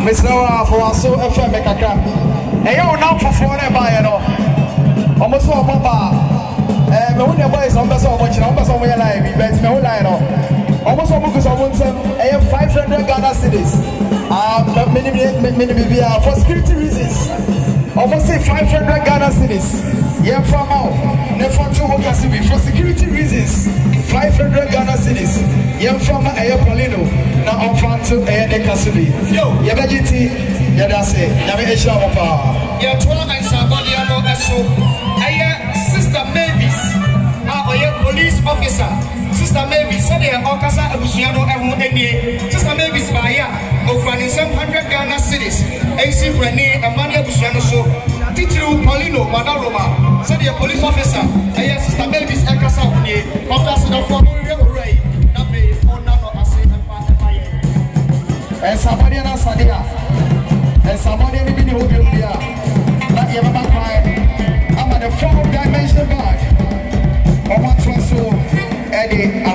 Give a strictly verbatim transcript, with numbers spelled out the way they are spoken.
Mister for so F M Kaka. Hey, you now for four by you know. Almost one papa. Eh, me when your boys on the so much, on the so many live, but me whole line no. Almost one because I want some eh five hundred Ghana cedis. Ah, many many many for security reasons. Almost say five hundred Ghana cedis. Yeah, from now. Never to work as for security reasons. five hundred Ghana cedis. Yeah, from a Polino. Now I'm from to a Kasubi. Yo, yeah, Vegeti. Yeah, that's it. Yeah, me Asia Papa. Yeah, twelve and Sabodiano Esso. I Sister Mavis. Ah, oh, police officer. Sister Mavis. So they are Okasa Abusiano and N. Sister Mavis Baya. Offering some hundred Ghana cedis. A C Rene and Mania Busiano so. Teacher Paulino, Madaroma, so the police officer, I yes, Sister Mavis Ekasa, Officer of Ray, Nabe, or Nano, I say, and somebody else, and somebody in the video will be here. Not your mama cry. I'm at the four dimension bag. I want to so Eddie.